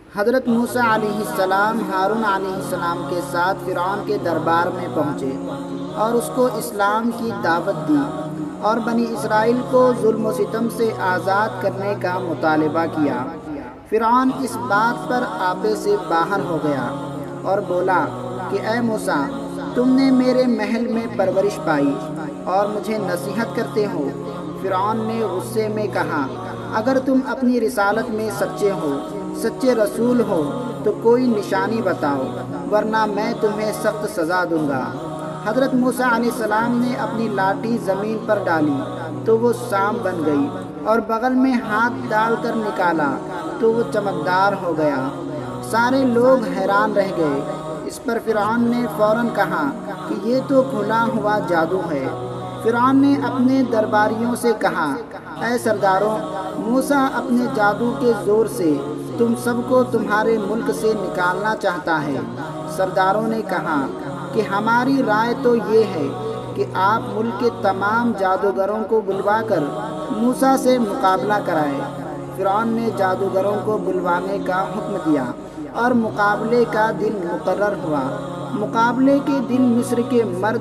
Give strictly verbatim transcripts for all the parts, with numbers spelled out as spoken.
حضرت موسیٰ علیہ السلام ہارون علیہ السلام کے ساتھ فرعون کے دربار میں پہنچے اور اس کو اسلام کی دعوت دی اور بنی اسرائیل کو ظلم و ستم سے آزاد کرنے کا مطالبہ کیا۔ فرعون اس بات پر آپے سے باہر ہو گیا اور بولا کہ اے موسیٰ، تم نے میرے محل میں پرورش پائی اور مجھے نصیحت کرتے ہو۔ فرعون نے غصے میں کہا، اگر تم اپنی رسالت میں سچے ہو، سچے رسول ہو تو کوئی نشانی بتاؤ، ورنہ میں تمہیں سخت سزا دوں گا۔ حضرت موسیٰ علیہ السلام نے اپنی لاٹھی زمین پر ڈالی تو وہ سام بن گئی اور بغل میں ہاتھ ڈال کر نکالا تو وہ چمکدار ہو گیا۔ سارے لوگ حیران رہ گئے۔ اس پر فرعون نے فوراً کہا کہ یہ تو کھلا ہوا جادو ہے۔ فرعون نے اپنے درباریوں سے کہا، اے سرداروں، موسیٰ اپنے جادو کے زور سے تم سب کو تمہارے ملک سے نکالنا چاہتا ہے۔ سرداروں نے کہا کہ ہماری رائے تو یہ ہے کہ آپ ملک کے تمام جادوگروں کو بلوا کر موسیٰ سے مقابلہ کرائیں۔ فرعون نے جادوگروں کو بلوانے کا حکم دیا اور مقابلے کا دن مقرر ہوا۔ مقابلے کے دن مصر کے مرد،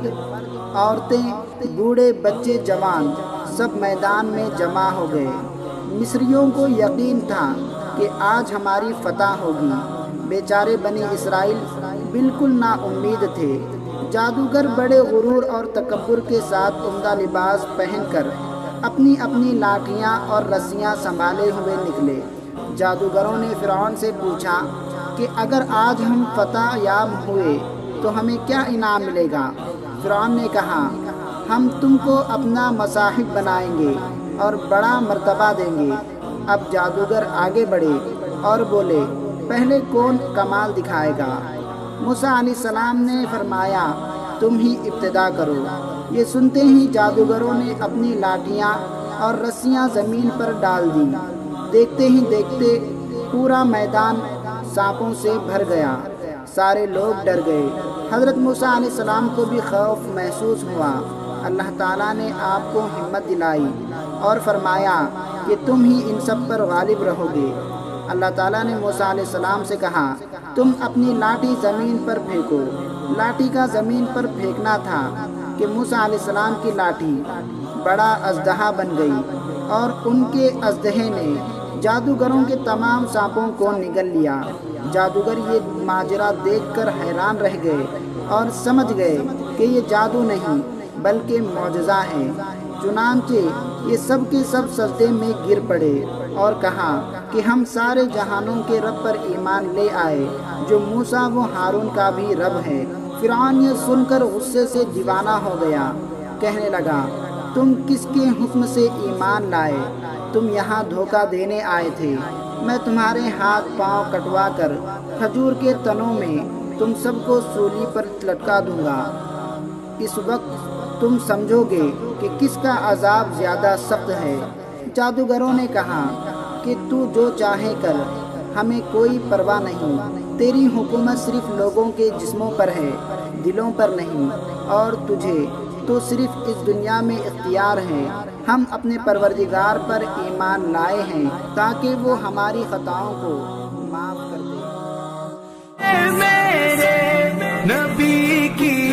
عورتیں، بوڑھے، بچے، جوان سب میدان میں جمع ہو گئے۔ مصریوں کو یقین تھا کہ آج ہماری فتح ہوگی۔ بیچارے بنی اسرائیل بالکل نا امید تھے۔ جادوگر بڑے غرور اور تکبر کے ساتھ عمدہ لباس پہن کر اپنی اپنی لاٹھیاں اور رسیاں سنبھالے ہوئے نکلے۔ جادوگروں نے فرعون سے پوچھا کہ اگر آج ہم فتح یاب ہوئے تو ہمیں کیا انعام ملے گا؟ فرعون نے کہا، ہم تم کو اپنا مصاحب بنائیں گے اور بڑا مرتبہ دیں گے۔ اب جادوگر آگے بڑھے اور بولے، پہلے کون کمال دکھائے گا؟ موسیٰ علیہ السلام نے فرمایا، تم ہی ابتدا کرو۔ یہ سنتے ہی جادوگروں نے اپنی لاٹھیاں اور رسیاں زمین پر ڈال دیں۔ دیکھتے ہی دیکھتے پورا میدان سانپوں سے بھر گیا۔ سارے لوگ ڈر گئے۔ حضرت موسیٰ علیہ السلام کو بھی خوف محسوس ہوا۔ اللہ تعالیٰ نے آپ کو ہمت دلائی اور فرمایا کہ تم ہی ان سب پر غالب رہو گے۔ اللہ تعالیٰ نے موسیٰ علیہ السلام سے کہا، تم اپنی لاٹھی زمین پر پھینکو۔ لاٹھی کا زمین پر پھینکنا تھا کہ موسیٰ علیہ السلام کی لاٹھی بڑا اژدہا بن گئی اور ان کے اژدہے نے جادوگروں کے تمام سانپوں کو نگل لیا۔ جادوگر یہ ماجرا دیکھ کر حیران رہ گئے اور سمجھ گئے کہ یہ جادو نہیں بلکہ معجزہ ہے۔ چنانچہ یہ سب کے سب سجدے میں گر پڑے اور کہا کہ ہم سارے جہانوں کے رب پر ایمان لے آئے جو موسیٰ و ہارون کا بھی رب ہے۔ فرعون یہ سن کر غصے سے دیوانہ ہو گیا۔ کہنے لگا، تم کس کے حکم سے ایمان لائے؟ تم یہاں دھوکہ دینے آئے تھے۔ میں تمہارے ہاتھ پاؤں کٹوا کر کھجور کے تنوں میں تم سب کو سولی پر لٹکا دوں گا۔ اس وقت تم سمجھو گے کہ کس کا عذاب زیادہ سخت ہے۔ جادوگروں نے کہا کہ تو جو چاہے کر، ہمیں کوئی پرواہ نہیں۔ تیری حکومت صرف لوگوں کے جسموں پر ہے، دلوں پر نہیں، اور تجھے تو صرف اس دنیا میں اختیار ہے۔ ہم اپنے پروردگار پر ایمان لائے ہیں تاکہ وہ ہماری خطاؤں کو معاف کر دے۔ میرے نبی کی